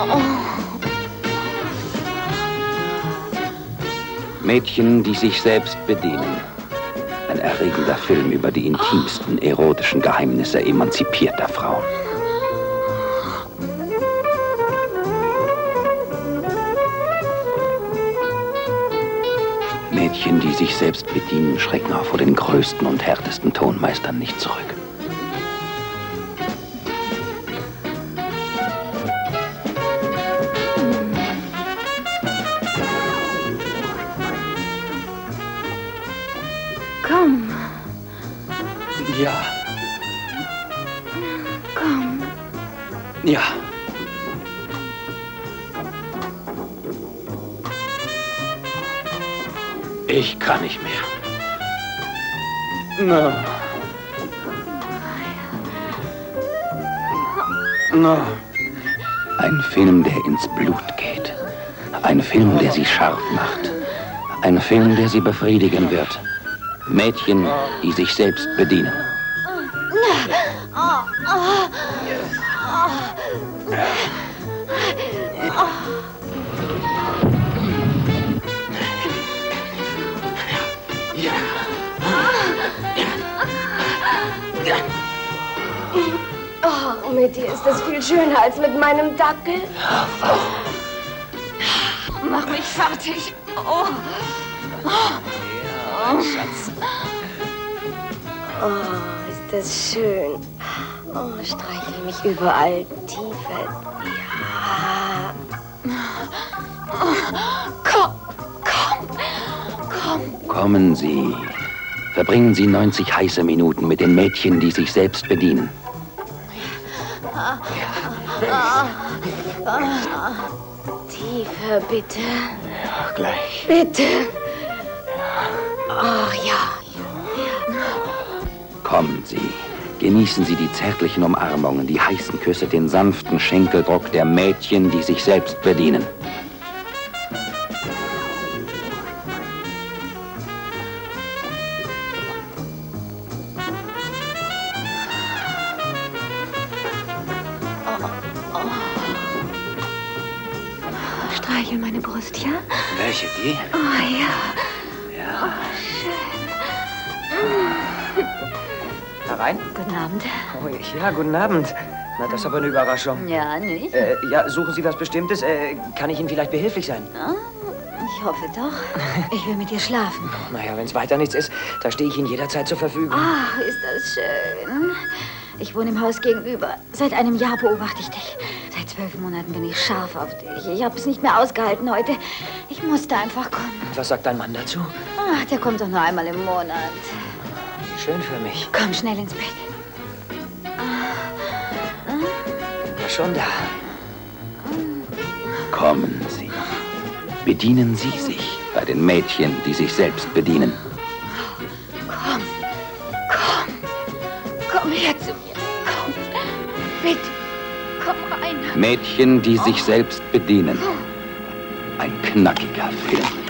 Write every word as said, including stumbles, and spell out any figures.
Mädchen, die sich selbst bedienen. Ein erregender Film über die intimsten erotischen Geheimnisse emanzipierter Frauen. Mädchen, die sich selbst bedienen, schrecken auch vor den größten und härtesten Tonmeistern nicht zurück. Komm. Ja. Komm. Ja. Ich kann nicht mehr. No. No. Ein Film, der ins Blut geht. Ein Film, der sie scharf macht. Ein Film, der sie befriedigen wird. Mädchen, die sich selbst bedienen. Oh, mit dir ist das viel schöner als mit meinem Dackel. Mach mich fertig. Oh. Ja, Schatz. Oh, ist das schön. Oh, streichel mich überall tiefer. Ja. Oh, komm, komm, komm. Kommen Sie. Verbringen Sie neunzig heiße Minuten mit den Mädchen, die sich selbst bedienen. Tiefer, bitte. Ja, gleich. Bitte. Oh, ja. Kommen Sie. Genießen Sie die zärtlichen Umarmungen, die heißen Küsse, den sanften Schenkeldruck der Mädchen, die sich selbst bedienen. Streichel meine Brust, ja? Welche, die? Oh, ja. Ja. Oh, schön. Herein? Guten Abend. Oh, ja, guten Abend. Na, das ist aber eine Überraschung. Ja, nicht? Äh, ja, suchen Sie was Bestimmtes? Äh, kann ich Ihnen vielleicht behilflich sein? Ah, ich hoffe doch. Ich will mit dir schlafen. Naja, wenn es weiter nichts ist, da stehe ich Ihnen jederzeit zur Verfügung. Ach, ist das schön. Ich wohne im Haus gegenüber. Seit einem Jahr beobachte ich dich. Seit zwölf Monaten bin ich scharf auf dich. Ich habe es nicht mehr ausgehalten heute. Ich musste einfach kommen. Was sagt dein Mann dazu? Ach, der kommt doch nur einmal im Monat. Schön für mich. Komm schnell ins Bett. Ja, schon da. Kommen Sie. Bedienen Sie sich bei den Mädchen, die sich selbst bedienen. Komm, komm, komm her zu mir. Komm, bitte, komm rein. Mädchen, die sich selbst bedienen. Ein knackiger Film.